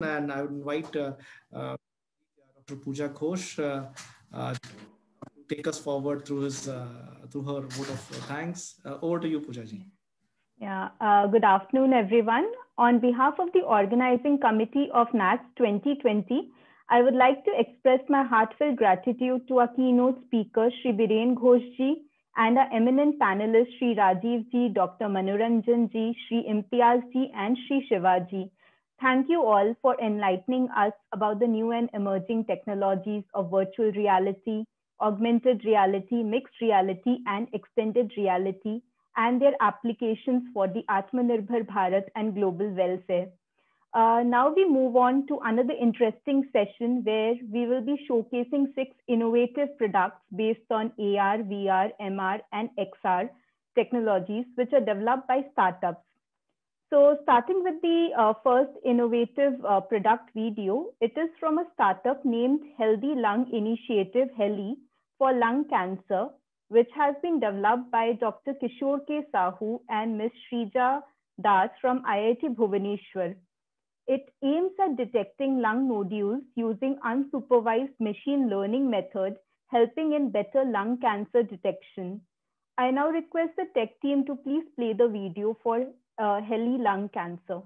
And I would invite Dr. Pooja Ghosh to take us forward through through her vote of thanks. Over to you, Pooja ji. Yeah, good afternoon, everyone. On behalf of the organizing committee of NATS 2020, I would like to express my heartfelt gratitude to our keynote speaker, Shri Biren Ghosh ji, and our eminent panelists, Shri Rajiv ji, Dr. Manoranjan ji, Shri Imtiaz ji, and Shri Shiva ji. Thank you all for enlightening us about the new and emerging technologies of virtual reality, augmented reality, mixed reality, and extended reality, and their applications for the Atmanirbhar Bharat and global welfare. Now we move on to another interesting session where we will be showcasing 6 innovative products based on AR, VR, MR, and XR technologies, which are developed by startups. So starting with the first innovative product video, it is from a startup named Healthy Lung Initiative, HELI, for lung cancer, which has been developed by Dr. Kishore K. Sahu and Ms. Shrija Das from IIT Bhubaneswar. It aims at detecting lung nodules using unsupervised machine learning method, helping in better lung cancer detection. I now request the tech team to please play the video for HELI lung cancer.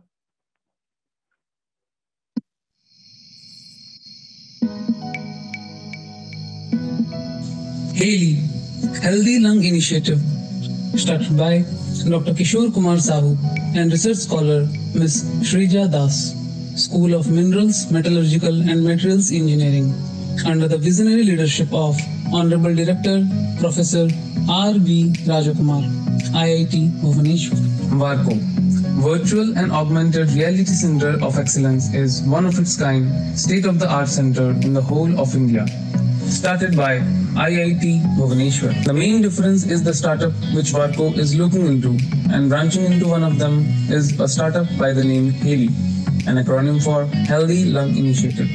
HELI, Healthy Lung Initiative, started by Dr. Kishore Kumar Sahu and research scholar Ms. Shrija Das, School of Minerals, Metallurgical and Materials Engineering, under the visionary leadership of Honorable Director Professor R.V. Rajakumar, IIT Bhubaneswar. Varco, Virtual and Augmented Reality Center of Excellence, is one of its kind, state-of-the-art center in the whole of India. Started by IIT Bhubaneswar. The main difference is the startup which Varco is looking into, and branching into one of them is a startup by the name HELI, an acronym for Healthy Lung Initiative.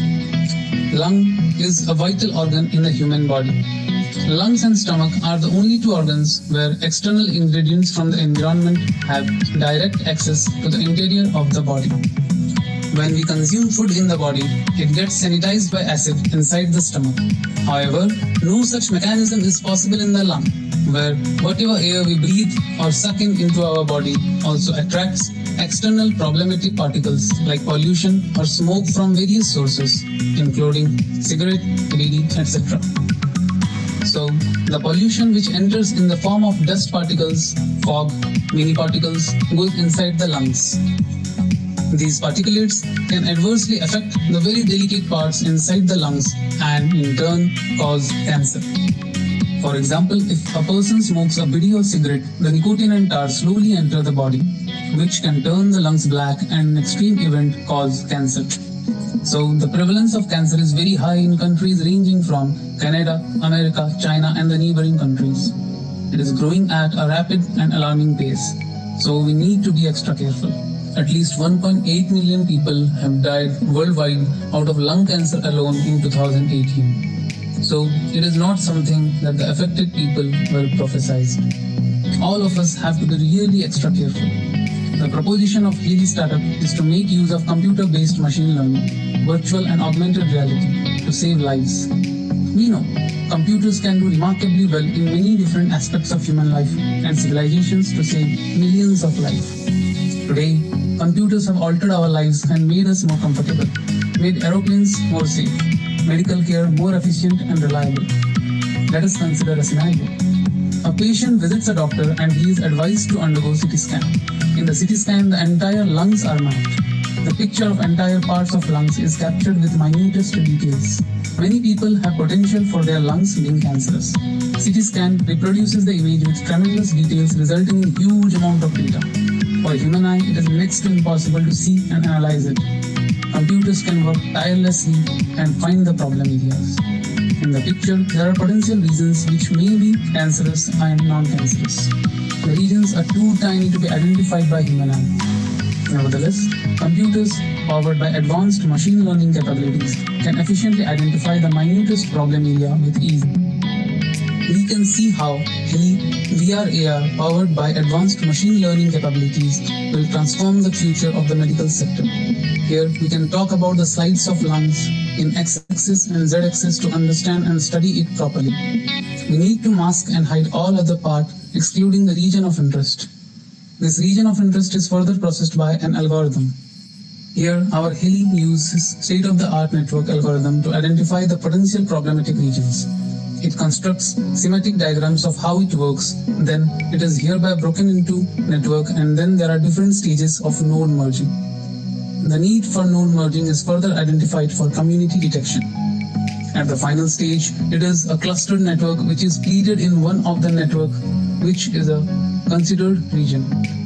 Lung is a vital organ in the human body. Lungs and stomach are the only 2 organs where external ingredients from the environment have direct access to the interior of the body. When we consume food in the body, it gets sanitized by acid inside the stomach. However, no such mechanism is possible in the lung, where whatever air we breathe or suck into our body also attracts external problematic particles like pollution or smoke from various sources, including cigarette, bidi, etc. So, the pollution which enters in the form of dust particles, fog, mini particles goes inside the lungs. These particulates can adversely affect the very delicate parts inside the lungs and in turn cause cancer. For example, if a person smokes a bidi or cigarette, the nicotine and tar slowly enter the body, which can turn the lungs black and in extreme event cause cancer. So the prevalence of cancer is very high in countries ranging from Canada, America, China and the neighboring countries. It is growing at a rapid and alarming pace, so we need to be extra careful. At least 1.8 million people have died worldwide out of lung cancer alone in 2018. So it is not something that the affected people were prophesized. All of us have to be really extra careful. The proposition of HELI startup is to make use of computer-based machine learning, virtual and augmented reality to save lives. We know computers can do remarkably well in many different aspects of human life and civilizations to save millions of lives. Today, computers have altered our lives and made us more comfortable, made aeroplanes more safe, medical care more efficient and reliable. Let us consider a scenario. A patient visits a doctor and he is advised to undergo CT scan. In the CT scan, the entire lungs are mapped. The picture of entire parts of lungs is captured with minutest details. Many people have potential for their lungs being cancerous. CT scan reproduces the image with tremendous details, resulting in huge amount of data. For a human eye, it is next to impossible to see and analyze it. Computers can work tirelessly and find the problem areas. In the picture, there are potential regions which may be cancerous and non-cancerous. The regions are too tiny to be identified by human eye. Nevertheless, computers powered by advanced machine learning capabilities can efficiently identify the minutest problem area with ease. we can see how Heli VR/AR powered by advanced machine learning capabilities will transform the future of the medical sector. Here we can talk about the slides of lungs in x-axis and z-axis to understand and study it properly. We need to mask and hide all other part, excluding the region of interest. This region of interest is further processed by an algorithm. Here, our Heli uses state-of-the-art network algorithm to identify the potential problematic regions. It constructs schematic diagrams of how it works, then it is hereby broken into network, and then there are different stages of node merging. The need for node merging is further identified for community detection. At the final stage, it is a clustered network which is pleated in one of the network, which is a considered region.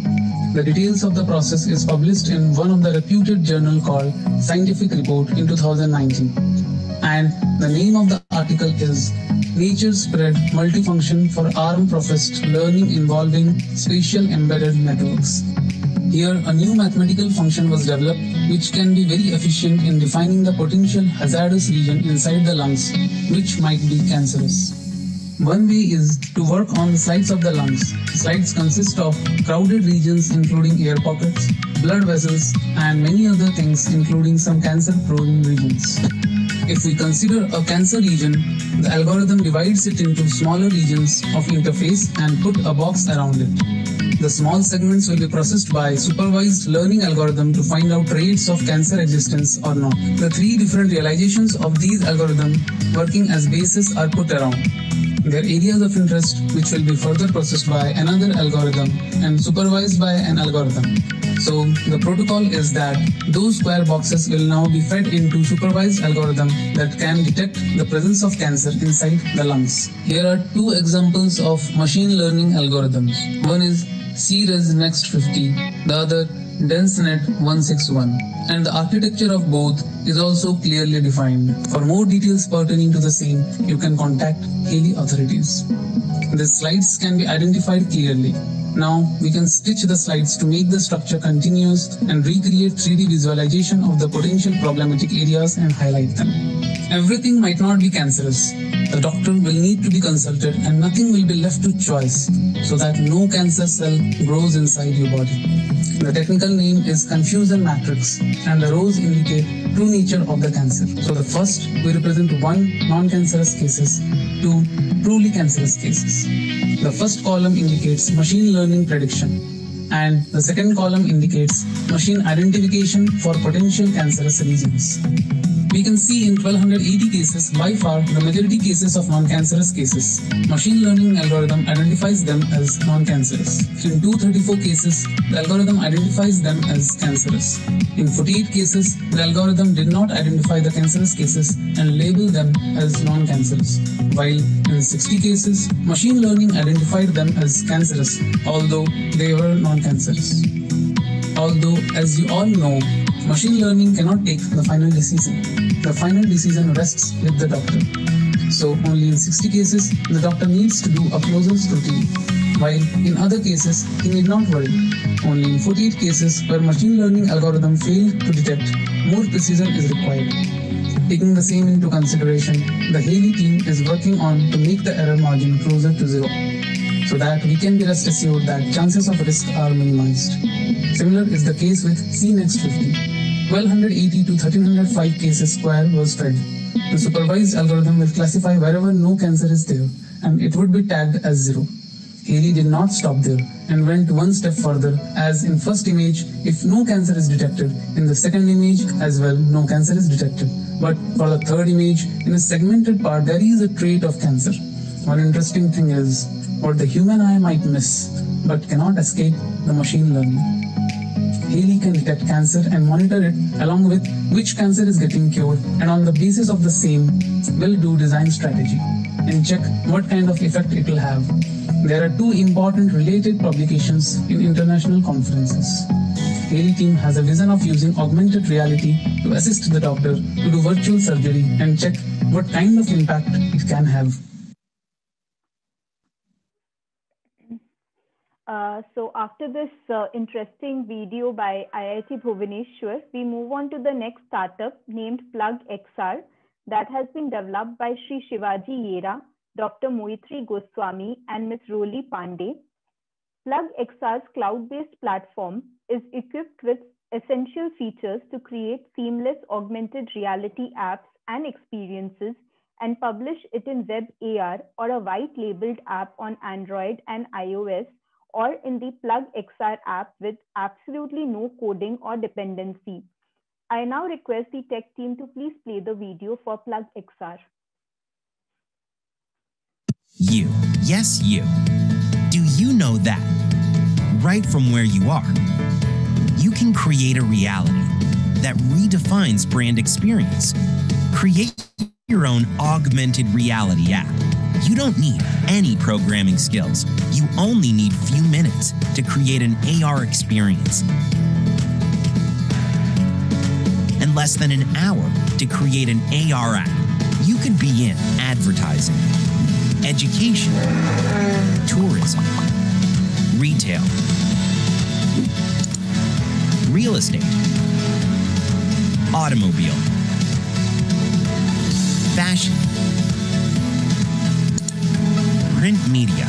The details of the process is published in one of the reputed journal called Scientific Report in 2019. And the name of the article is Nature Spread Multifunction for ARM-Professed Learning Involving Spatial Embedded Networks. Here, a new mathematical function was developed which can be very efficient in defining the potential hazardous region inside the lungs, which might be cancerous. One way is to work on the slides of the lungs. Slides consist of crowded regions including air pockets, blood vessels, and many other things including some cancer-prone regions. If we consider a cancer region, the algorithm divides it into smaller regions of interface and put a box around it. The small segments will be processed by supervised learning algorithm to find out rates of cancer existence or not. The three different realizations of these algorithms working as bases are put around. Their areas of interest, which will be further processed by another algorithm and supervised by an algorithm. So the protocol is that those square boxes will now be fed into supervised algorithm that can detect the presence of cancer inside the lungs. Here are two examples of machine learning algorithms. One is CResNext50, the other DenseNet161, and the architecture of both is also clearly defined. For more details pertaining to the same, you can contact Heli authorities. The slides can be identified clearly. Now we can stitch the slides to make the structure continuous and recreate 3D visualization of the potential problematic areas and highlight them. Everything might not be cancerous. The doctor will need to be consulted and nothing will be left to choice so that no cancer cell grows inside your body. The technical name is confusion matrix and the rows indicate true nature of the cancer. So the first we represent 1 non-cancerous cases, 2 truly cancerous cases. The first column indicates machine learning prediction and the second column indicates machine identification for potential cancerous regions. We can see in 1280 cases, by far the majority cases of non-cancerous cases, machine learning algorithm identifies them as non-cancerous. In 234 cases, the algorithm identifies them as cancerous. In 48 cases, the algorithm did not identify the cancerous cases and label them as non-cancerous, while in 60 cases, machine learning identified them as cancerous, although they were non-cancerous. Although, as you all know, machine learning cannot take the final decision. The final decision rests with the doctor. So only in 60 cases, the doctor needs to do a closer scrutiny, while in other cases, he need not worry. Only in 48 cases where machine learning algorithm failed to detect, more precision is required. Taking the same into consideration, the Heli team is working on to make the error margin closer to 0, so that we can be rest assured that chances of risk are minimized. Similar is the case with CNext50. 1280 to 1305 cases square was fed. The supervised algorithm will classify wherever no cancer is there, and it would be tagged as 0. Heli did not stop there and went one step further, as in first image, if no cancer is detected, in the second image as well, no cancer is detected. But for the third image, in a segmented part, there is a trait of cancer. One interesting thing is, what the human eye might miss, but cannot escape the machine learning. Heli can detect cancer and monitor it along with which cancer is getting cured, and on the basis of the same, will do design strategy and check what kind of effect it will have. There are two important related publications in international conferences. Heli team has a vision of using augmented reality to assist the doctor to do virtual surgery and check what kind of impact it can have. So after this interesting video by IIT Bhubaneswar, we move on to the next startup named Plug XR that has been developed by Sri Shivaji Yera, Dr. Moitri Goswami, and Ms. Roli Pandey. PlugXR's cloud-based platform is equipped with essential features to create seamless augmented reality apps and experiences and publish it in web AR or a white-labeled app on Android and iOS, or in the PlugXR app with absolutely no coding or dependency. I now request the tech team to please play the video for PlugXR. You, yes you. Do you know that, right from where you are, you can create a reality that redefines brand experience? Create your own augmented reality app. You don't need any programming skills. You only need few minutes to create an AR experience. And less than an hour to create an AR app. You could be in advertising, education, tourism, retail, real estate, automobile, fashion, print media.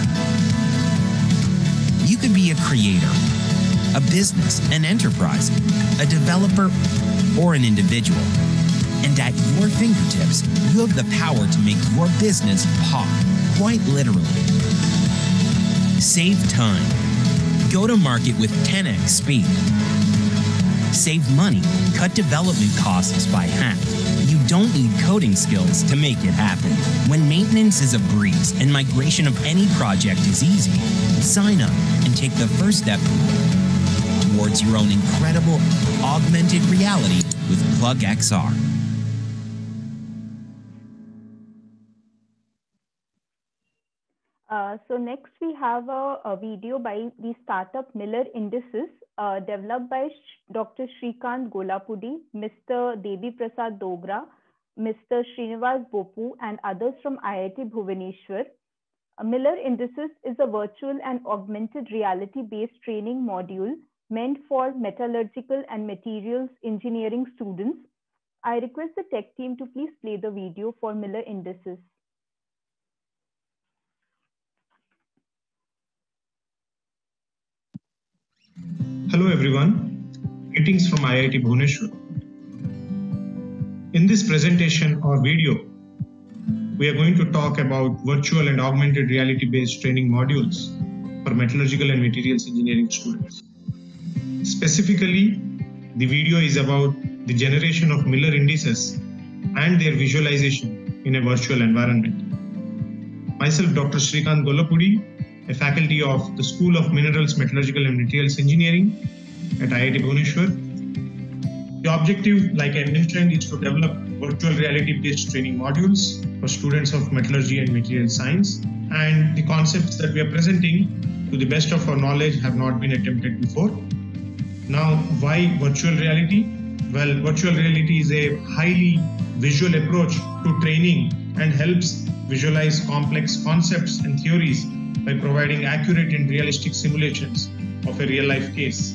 You could be a creator, a business, an enterprise, a developer, or an individual. And at your fingertips, you have the power to make your business pop, quite literally. Save time. Go to market with 10x speed. Save money. Cut development costs by half. You don't need coding skills to make it happen. When maintenance is a breeze and migration of any project is easy, sign up and take the first step towards your own incredible augmented reality with PlugXR. So next we have a video by the startup Miller Indices, developed by Dr. Shrikant Golapudi, Mr. Devi Prasad Dogra, Mr. Srinivas Bopu, and others from IIT Bhubaneswar. Miller Indices is a virtual and augmented reality-based training module meant for metallurgical and materials engineering students. I request the tech team to please play the video for Miller Indices. Hello everyone, greetings from IIT Bhubaneswar. In this presentation or video, we are going to talk about virtual and augmented reality based training modules for metallurgical and materials engineering students. Specifically, the video is about the generation of Miller indices and their visualization in a virtual environment. Myself, Dr. Shrikant Golapudi, a faculty of the School of Minerals, Metallurgical and Materials Engineering at IIT Bhubaneswar. The objective, like I mentioned, is to develop virtual reality-based training modules for students of metallurgy and material science. And the concepts that we are presenting, to the best of our knowledge, have not been attempted before. Now, why virtual reality? Well, virtual reality is a highly visual approach to training and helps visualize complex concepts and theories by providing accurate and realistic simulations of a real-life case.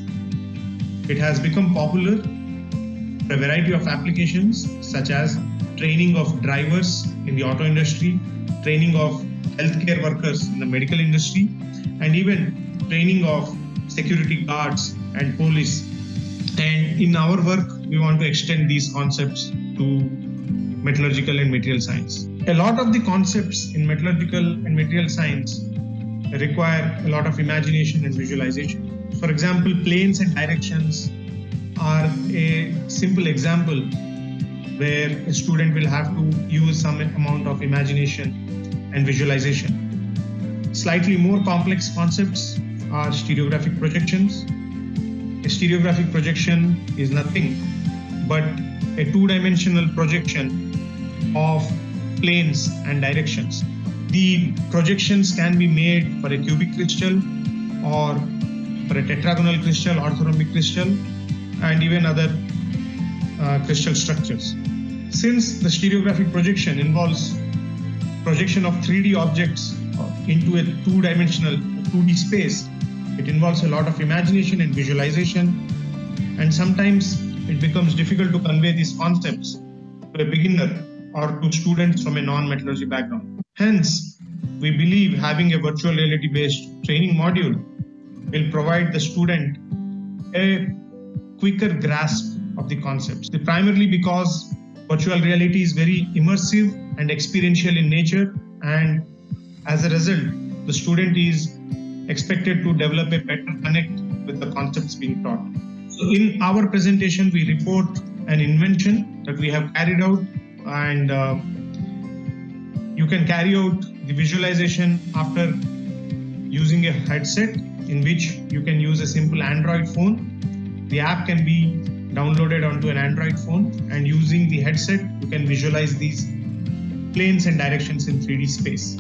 It has become popular for a variety of applications, such as training of drivers in the auto industry, training of healthcare workers in the medical industry, and even training of security guards and police. And in our work, we want to extend these concepts to metallurgical and material science. A lot of the concepts in metallurgical and material science require a lot of imagination and visualization. For example, planes and directions are a simple example where a student will have to use some amount of imagination and visualization. Slightly more complex concepts are stereographic projections. A stereographic projection is nothing but a two-dimensional projection of planes and directions. The projections can be made for a cubic crystal or for a tetragonal crystal, orthorhombic crystal, and even other crystal structures. Since the stereographic projection involves projection of 3D objects into a two-dimensional 2D space, it involves a lot of imagination and visualization, and sometimes it becomes difficult to convey these concepts to a beginner or to students from a non-metallurgy background. Hence, we believe having a virtual reality based training module will provide the student a quicker grasp of the concepts. Primarily because virtual reality is very immersive and experiential in nature, and as a result, the student is expected to develop a better connect with the concepts being taught. So in our presentation, we report an invention that we have carried out, and you can carry out the visualization after using a headset in which you can use a simple Android phone. The app can be downloaded onto an Android phone, and using the headset, you can visualize these planes and directions in 3D space.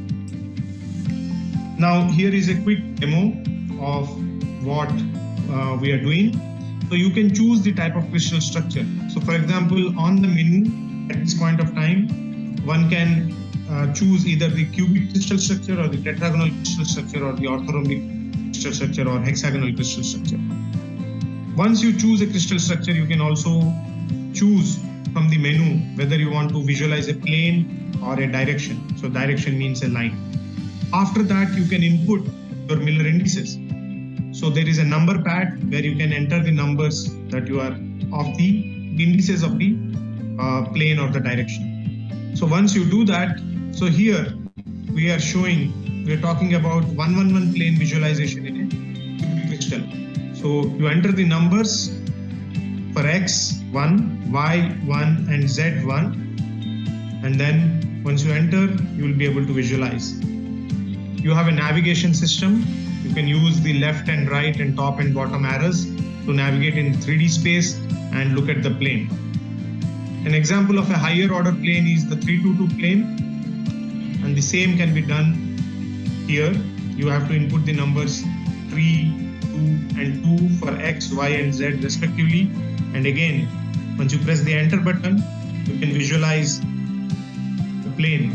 Now, here is a quick demo of what we are doing. So you can choose the type of crystal structure. So for example, on the menu at this point of time, one can choose either the cubic crystal structure or the tetragonal crystal structure or the orthorhombic crystal structure or hexagonal crystal structure. Once you choose a crystal structure, you can also choose from the menu whether you want to visualize a plane or a direction. So direction means a line. After that, you can input your Miller indices. So there is a number pad where you can enter the numbers that you are of the indices of the plane or the direction. So once you do that, so here we are talking about 111 plane visualization in a cubic crystal. So you enter the numbers for X 1, Y 1 and Z 1, and then once you enter, you will be able to visualize. You have a navigation system. You can use the left and right and top and bottom arrows to navigate in 3D space and look at the plane. An example of a higher order plane is the 322 plane, and the same can be done here. You have to input the numbers 3, 2 and 2 for X, Y and Z respectively, and again once you press the enter button, you can visualize the plane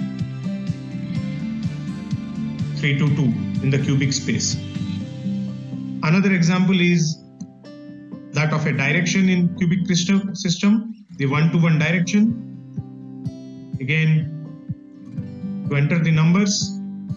322 in the cubic space. Another example is that of a direction in cubic crystal system, the 1-to-1 direction. Again, to enter the numbers,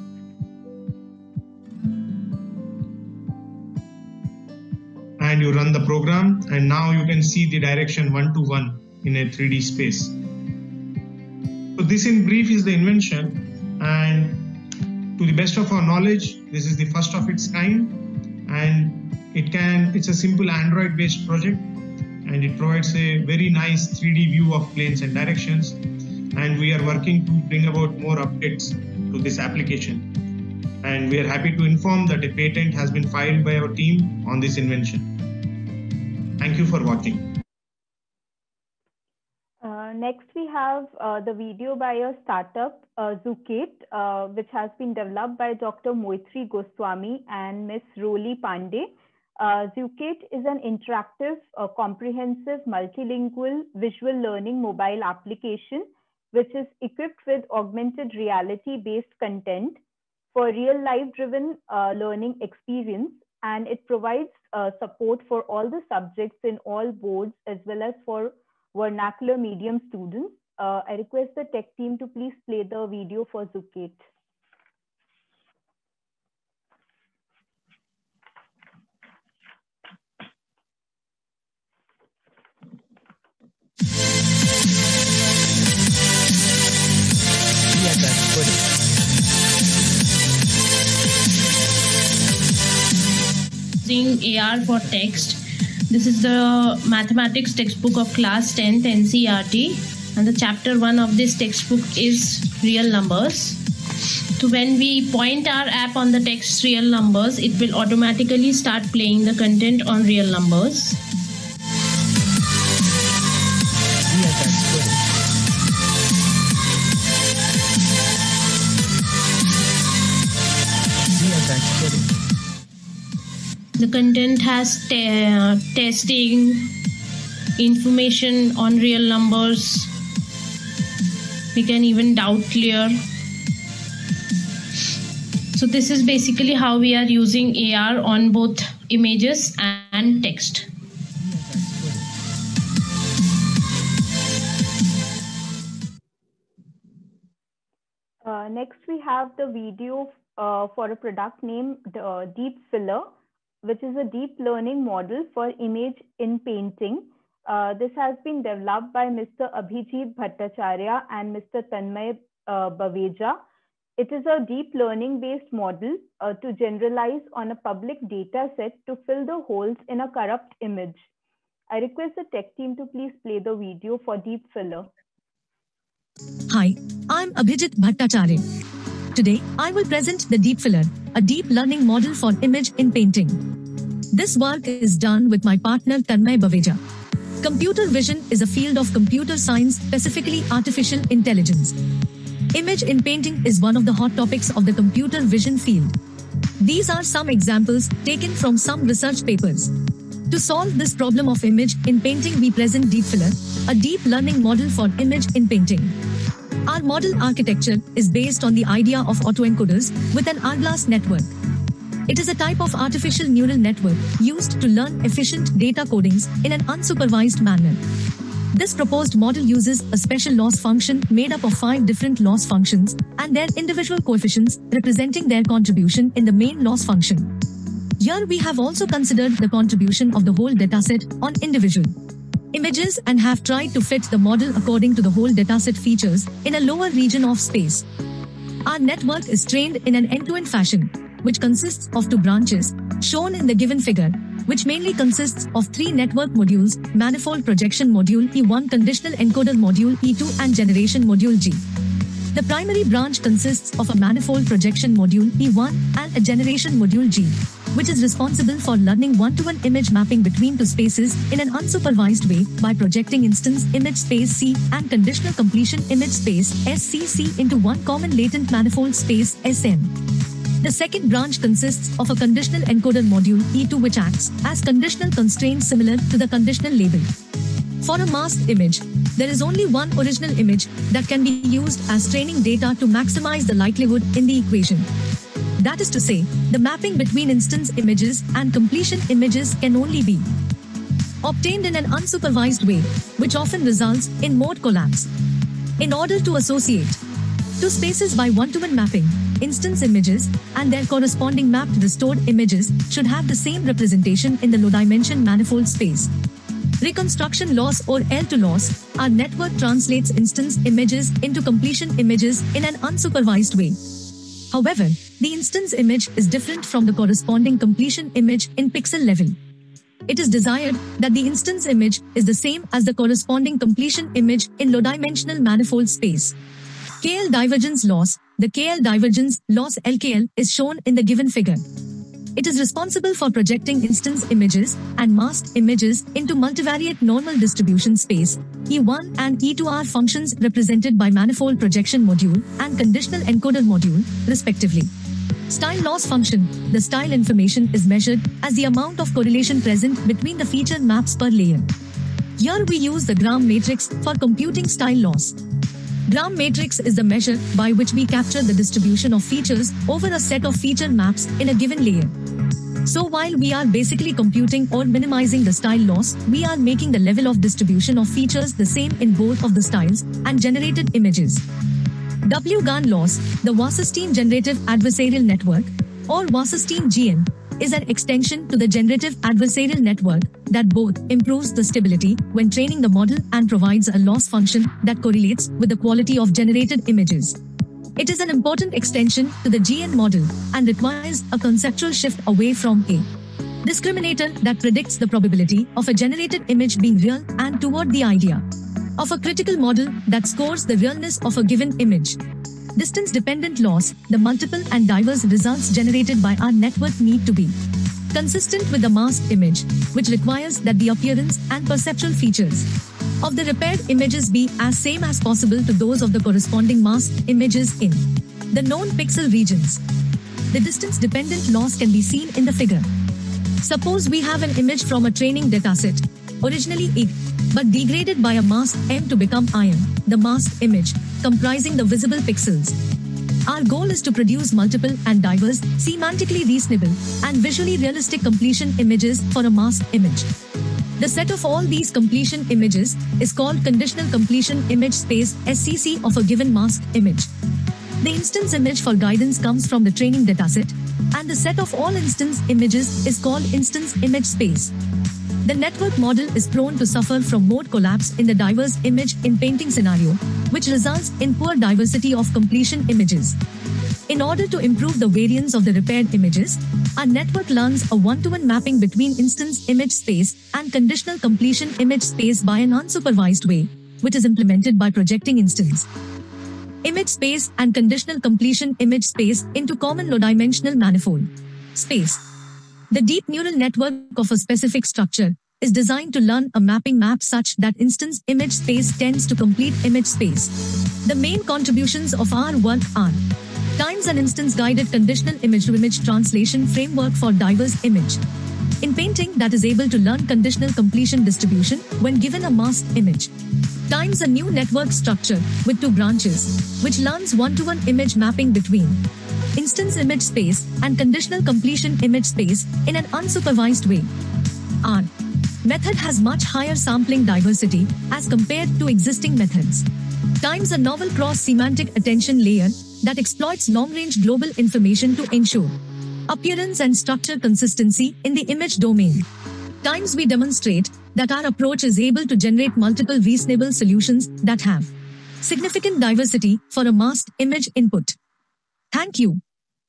and you run the program, and now you can see the direction 1-to-1 in a 3D space. So this in brief is the invention, and to the best of our knowledge, this is the first of its kind, and it's a simple Android based project, and it provides a very nice 3D view of planes and directions, and we are working to bring about more updates to this application. And we are happy to inform that a patent has been filed by our team on this invention. Thank you for watching. Next, we have the video by a startup, Zookate, which has been developed by Dr. Moitri Goswami and Ms. Roli Pandey. Zookate is an interactive, comprehensive, multilingual visual learning mobile application, which is equipped with augmented reality-based content for real-life driven learning experience, and it provides support for all the subjects in all boards as well as for vernacular medium students. I request the tech team to please play the video for Zookate. Yeah, that's good. Using AR for text. This is the mathematics textbook of class 10th NCERT, and the chapter 1 of this textbook is real numbers. So when we point our app on the text real numbers, it will automatically start playing the content on real numbers. Yeah, that's good. Yeah, that's good. The content has testing, information on real numbers. We can even doubt clear. So this is basically how we are using AR on both images and text. Next, we have the video for a product named Deep Filler, which is a deep learning model for image in painting. This has been developed by Mr. Abhijit Bhattacharya and Mr. Tanmay Baweja. It is a deep learning based model to generalize on a public data set to fill the holes in a corrupt image. I request the tech team to please play the video for Deep Filler. Hi, I'm Abhijit Bhattacharya. Today, I will present the Deep Filler, a deep learning model for image in painting. This work is done with my partner Tanmay Baweja. Computer vision is a field of computer science, specifically artificial intelligence. Image in painting is one of the hot topics of the computer vision field. These are some examples taken from some research papers. To solve this problem of image in painting, we present Deep Filler, a deep learning model for image in painting. Our model architecture is based on the idea of autoencoders with an hourglass network. It is a type of artificial neural network used to learn efficient data codings in an unsupervised manner. This proposed model uses a special loss function made up of 5 different loss functions and their individual coefficients representing their contribution in the main loss function. Here we have also considered the contribution of the whole dataset on individual images and have tried to fit the model according to the whole dataset features in a lower region of space. Our network is trained in an end-to-end fashion, which consists of 2 branches, shown in the given figure, which mainly consists of 3 network modules: manifold projection module E1, conditional encoder module E2, and generation module G. The primary branch consists of a manifold projection module E1 and a generation module G, which is responsible for learning one-to-one image mapping between 2 spaces in an unsupervised way by projecting instance image space C and conditional completion image space SCC into one common latent manifold space SM. The second branch consists of a conditional encoder module E2, which acts as conditional constraint similar to the conditional label. For a masked image, there is only one original image that can be used as training data to maximize the likelihood in the equation. That is to say, the mapping between instance images and completion images can only be obtained in an unsupervised way, which often results in mode collapse. In order to associate 2 spaces by one-to-one mapping, instance images and their corresponding mapped restored images should have the same representation in the low-dimension manifold space. Reconstruction loss, or L2 loss, our network translates instance images into completion images in an unsupervised way. However, the instance image is different from the corresponding completion image in pixel level. It is desired that the instance image is the same as the corresponding completion image in low-dimensional manifold space. KL divergence loss, the KL divergence loss LKL, is shown in the given figure. It is responsible for projecting instance images and masked images into multivariate normal distribution space E1 and E2 are functions represented by manifold projection module and conditional encoder module, respectively. Style loss function, the style information is measured as the amount of correlation present between the feature maps per layer. Here we use the Gram matrix for computing style loss. Gram matrix is the measure by which we capture the distribution of features over a set of feature maps in a given layer. So while we are basically computing or minimizing the style loss, we are making the level of distribution of features the same in both of the styles and generated images. W-GAN loss, the Wasserstein Generative Adversarial Network, or Wasserstein GN, is an extension to the generative adversarial network that both improves the stability when training the model and provides a loss function that correlates with the quality of generated images. It is an important extension to the GN model and requires a conceptual shift away from a discriminator that predicts the probability of a generated image being real and toward the idea of a critical model that scores the realness of a given image. Distance-dependent loss, the multiple and diverse results generated by our network need to be consistent with the masked image, which requires that the appearance and perceptual features of the repaired images be as same as possible to those of the corresponding masked images in the known pixel regions. The distance-dependent loss can be seen in the figure. Suppose we have an image from a training dataset, originally IG, but degraded by a mask M to become IM, the masked image, comprising the visible pixels. Our goal is to produce multiple and diverse, semantically reasonable, and visually realistic completion images for a masked image. The set of all these completion images is called conditional completion image space SCC of a given masked image. The instance image for guidance comes from the training dataset, and the set of all instance images is called instance image space. The network model is prone to suffer from mode collapse in the diverse image in painting scenario, which results in poor diversity of completion images. In order to improve the variance of the repaired images, our network learns a one-to-one mapping between instance image space and conditional completion image space by an unsupervised way, which is implemented by projecting instance image space and conditional completion image space into common low-dimensional manifold space. The deep neural network of a specific structure is designed to learn a mapping map such that instance image space tends to complete image space. The main contributions of our work are times an instance guided conditional image-to-image translation framework for diverse image in painting that is able to learn conditional completion distribution when given a masked image, times a new network structure with two branches, which learns one-to-one image mapping between instance image space and conditional completion image space in an unsupervised way. Our method has much higher sampling diversity as compared to existing methods, times a novel cross-semantic attention layer that exploits long-range global information to ensure appearance and structure consistency in the image domain, times we demonstrate that our approach is able to generate multiple reasonable solutions that have significant diversity for a masked image input. Thank you.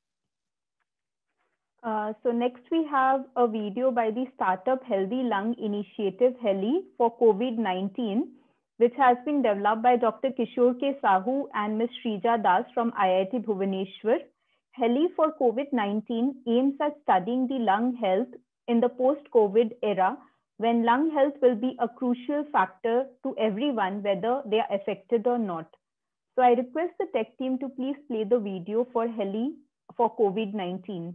So next we have a video by the startup Healthy Lung Initiative HELI for COVID-19, which has been developed by Dr. Kishore K. Sahu and Ms. Shrija Das from IIT Bhubaneswar. HELI for COVID-19 aims at studying the lung health in the post-COVID era, when lung health will be a crucial factor to everyone, whether they are affected or not. So I request the tech team to please play the video for HELI for COVID-19.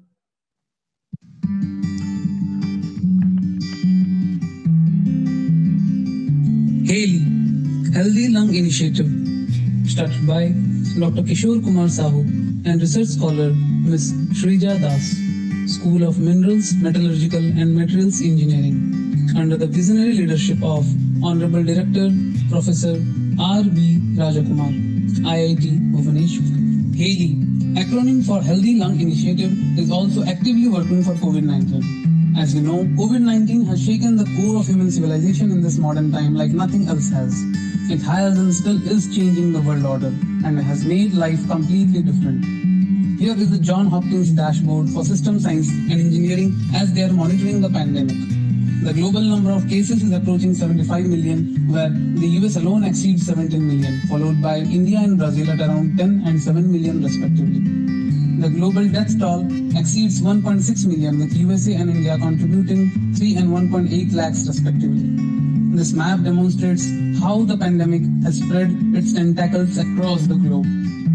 HELI, Healthy Lung Initiative, started by Dr. Kishore Kumar Sahu and research scholar Ms. Shrija Das, School of Minerals, Metallurgical and Materials Engineering, under the visionary leadership of Honorable Director Professor R.B. Rajakumar, IIT Bhubaneswar. HELI, acronym for Healthy Lung Initiative, is also actively working for COVID-19. As you know, COVID-19 has shaken the core of human civilization in this modern time like nothing else has. It has and still is changing the world order and has made life completely different. Here is the Johns Hopkins dashboard for system science and engineering as they are monitoring the pandemic. The global number of cases is approaching 75 million, where the US alone exceeds 17 million, followed by India and Brazil at around 10 and 7 million respectively. The global death toll exceeds 1.6 million, with USA and India contributing 3 and 1.8 lakhs respectively. This map demonstrates how the pandemic has spread its tentacles across the globe.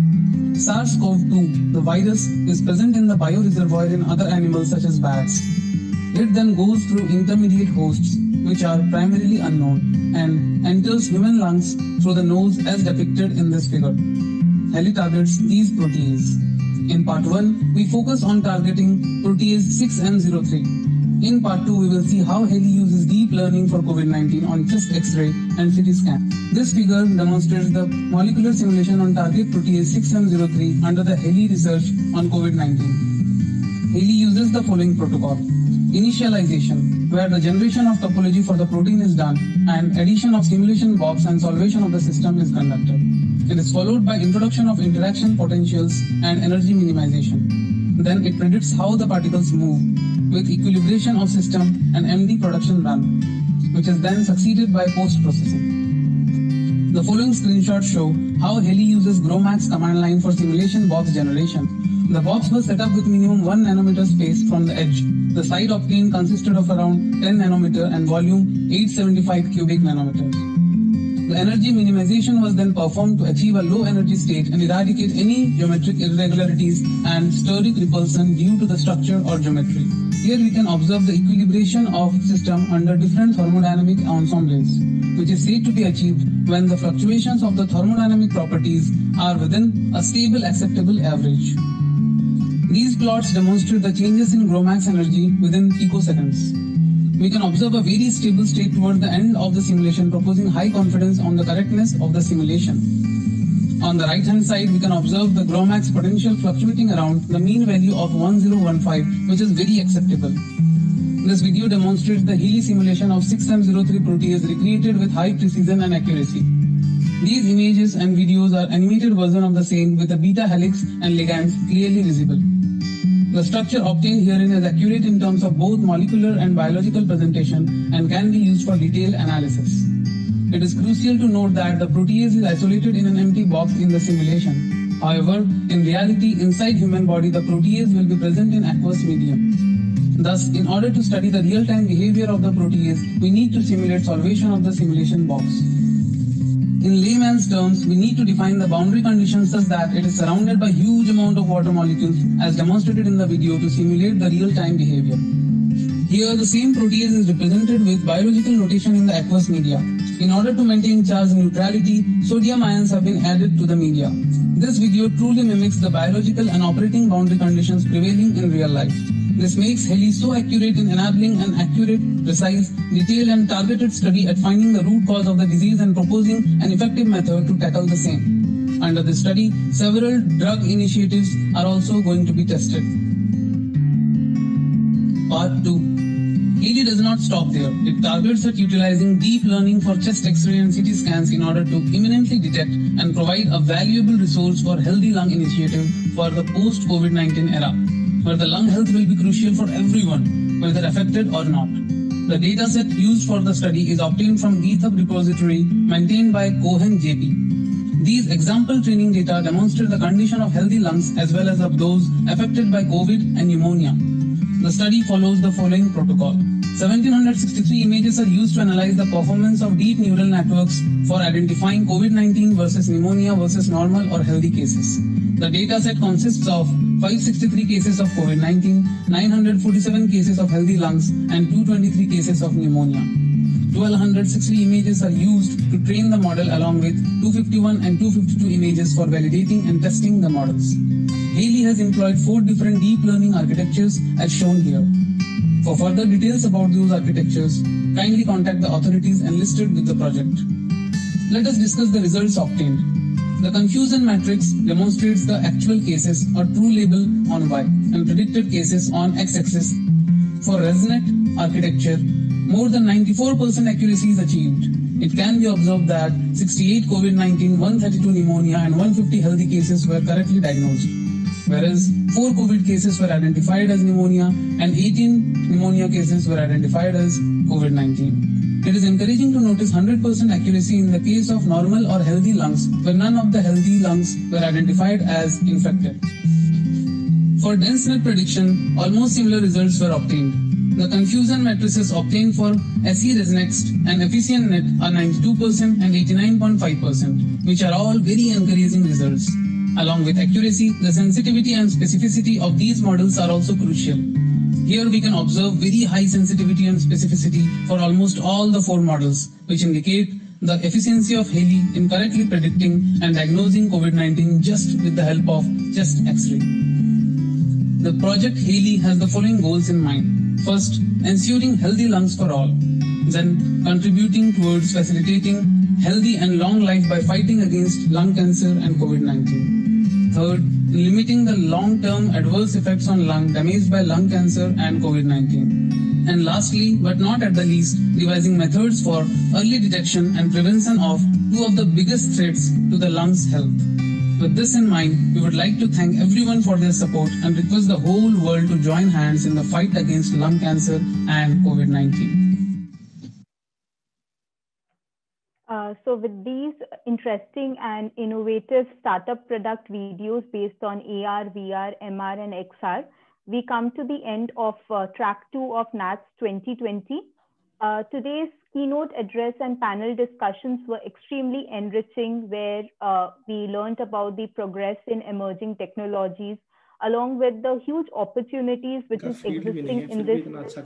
SARS-CoV-2, the virus, is present in the bioreservoir in other animals such as bats. It then goes through intermediate hosts, which are primarily unknown, and enters human lungs through the nose as depicted in this figure. HELI targets these proteases. In part 1, we focus on targeting protease 6M03. In part 2, we will see how HELI uses deep learning for COVID-19 on chest X-ray and CT scan. This figure demonstrates the molecular simulation on target protease 6M03 under the HELI research on COVID-19. HELI uses the following protocol. Initialization, where the generation of topology for the protein is done and addition of simulation blocks and solvation of the system is conducted. It is followed by introduction of interaction potentials and energy minimization. Then it predicts how the particles move with equilibration of system and MD production run, which is then succeeded by post-processing. The following screenshots show how HELI uses GROMACS command line for simulation box generation. The box was set up with minimum 1 nanometer space from the edge. The site obtained consisted of around 10 nanometer and volume 875 cubic nanometers. The energy minimization was then performed to achieve a low energy state and eradicate any geometric irregularities and steric repulsion due to the structure or geometry. Here we can observe the equilibration of system under different thermodynamic ensembles, which is said to be achieved when the fluctuations of the thermodynamic properties are within a stable acceptable average. These plots demonstrate the changes in GROMACS energy within picoseconds. We can observe a very stable state towards the end of the simulation, proposing high confidence on the correctness of the simulation. On the right hand side, we can observe the GROMACS potential fluctuating around the mean value of 1015, which is very acceptable. This video demonstrates the Healy simulation of 6M03 protease recreated with high precision and accuracy. These images and videos are animated version of the same with the beta helix and ligands clearly visible. The structure obtained herein is accurate in terms of both molecular and biological presentation and can be used for detailed analysis. It is crucial to note that the protease is isolated in an empty box in the simulation. However, in reality, inside human body, the protease will be present in aqueous medium. Thus, in order to study the real-time behavior of the protease, we need to simulate solvation of the simulation box. In layman's terms, we need to define the boundary conditions such that it is surrounded by huge amount of water molecules as demonstrated in the video to simulate the real-time behavior. Here, the same protease is represented with biological notation in the aqueous media. In order to maintain charge neutrality, sodium ions have been added to the media. This video truly mimics the biological and operating boundary conditions prevailing in real life. This makes Healy so accurate in enabling an accurate, precise, detailed and targeted study at finding the root cause of the disease and proposing an effective method to tackle the same. Under this study, several drug initiatives are also going to be tested. Part 2. Healy does not stop there. It targets at utilizing deep learning for chest X-ray and CT scans in order to imminently detect and provide a valuable resource for Healthy Lung Initiative for the post-COVID-19 era, where the lung health will be crucial for everyone, whether affected or not. The dataset used for the study is obtained from GitHub repository maintained by Cohen JP. These example training data demonstrate the condition of healthy lungs as well as of those affected by COVID and pneumonia. The study follows the following protocol. 1763 images are used to analyze the performance of deep neural networks for identifying COVID-19 versus pneumonia versus normal or healthy cases. The dataset consists of 563 cases of COVID-19, 947 cases of healthy lungs, and 223 cases of pneumonia. 1260 images are used to train the model along with 251 and 252 images for validating and testing the models. Healy has employed 4 different deep learning architectures as shown here. For further details about those architectures, kindly contact the authorities enlisted with the project. Let us discuss the results obtained. The confusion matrix demonstrates the actual cases or true label on Y and predicted cases on X-axis. For ResNet architecture, more than 94% accuracy is achieved. It can be observed that 68 COVID-19, 132 pneumonia and 150 healthy cases were correctly diagnosed, whereas 4 COVID cases were identified as pneumonia and 18 pneumonia cases were identified as COVID-19. It is encouraging to notice 100% accuracy in the case of normal or healthy lungs, where none of the healthy lungs were identified as infected. For DenseNet prediction, almost similar results were obtained. The confusion matrices obtained for SE-ResNext and EfficientNet are 92% and 89.5%, which are all very encouraging results. Along with accuracy, the sensitivity and specificity of these models are also crucial. Here we can observe very high sensitivity and specificity for almost all the 4 models, which indicate the efficiency of Healy in correctly predicting and diagnosing COVID-19 just with the help of chest X-ray. The project Healy has the following goals in mind. First, ensuring healthy lungs for all. Then, contributing towards facilitating healthy and long life by fighting against lung cancer and COVID-19. Third, limiting the long-term adverse effects on lung damaged by lung cancer and COVID-19. And lastly, but not at the least, devising methods for early detection and prevention of 2 of the biggest threats to the lungs' health. With this in mind, we would like to thank everyone for their support and request the whole world to join hands in the fight against lung cancer and COVID-19. So with these interesting and innovative startup product videos based on AR, VR, MR, and XR, we come to the end of track 2 of NATS 2020. Today's keynote address and panel discussions were extremely enriching, where we learned about the progress in emerging technologies, along with the huge opportunities which is existing in this,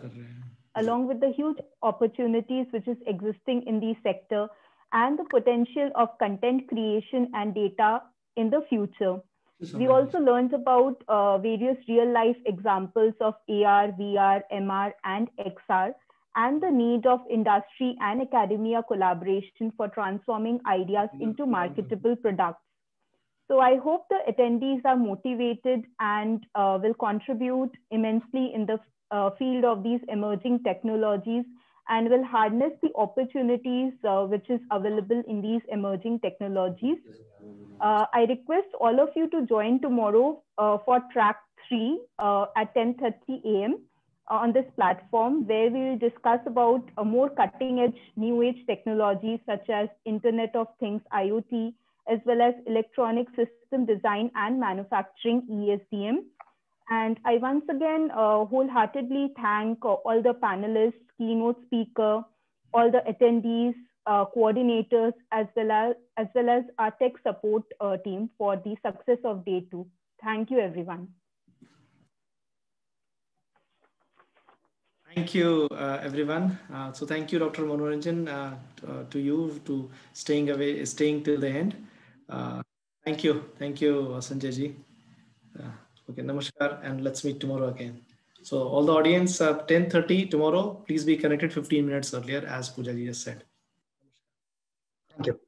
sector, and the potential of content creation and data in the future. We also learned about various real-life examples of AR, VR, MR, and XR, and the need of industry and academia collaboration for transforming ideas into marketable products. So I hope the attendees are motivated and will contribute immensely in the field of these emerging technologies and will harness the opportunities which is available in these emerging technologies. I request all of you to join tomorrow for track 3 at 10:30 a.m. On this platform, where we will discuss about more cutting edge new age technologies such as Internet of Things, IoT, as well as electronic system design and manufacturing, ESDM. And I once again wholeheartedly thank all the panelists, keynote speaker, all the attendees, coordinators, as well as our tech support team for the success of day 2. Thank you, everyone. Thank you, everyone. So thank you, Dr. Manoranjan, to you to staying till the end. Thank you, Sanjay ji. Okay, namaskar, and let's meet tomorrow again. So all the audience, 10:30 tomorrow, please be connected 15 minutes earlier, as Pooja ji just said. Thank you.